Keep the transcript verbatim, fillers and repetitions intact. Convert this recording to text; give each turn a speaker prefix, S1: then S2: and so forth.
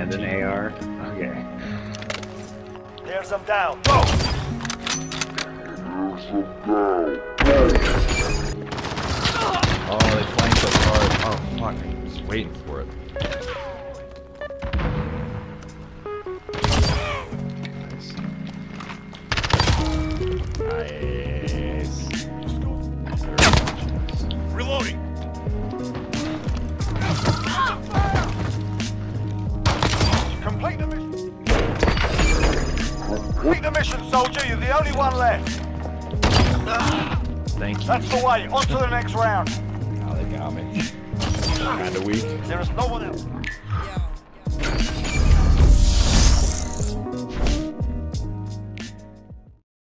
S1: And an A R. Okay.
S2: Here's them down. Go!
S3: Oh, they flanked us hard. Oh, fuck. I was waiting for it. Nice. Nice.
S2: Reloading! Complete the mission! Complete the mission, soldier! You're the only one left!
S3: Thank you.
S2: That's the way! On to the next round!
S3: Oh, they got me. Kinda weak.
S2: There is no one else.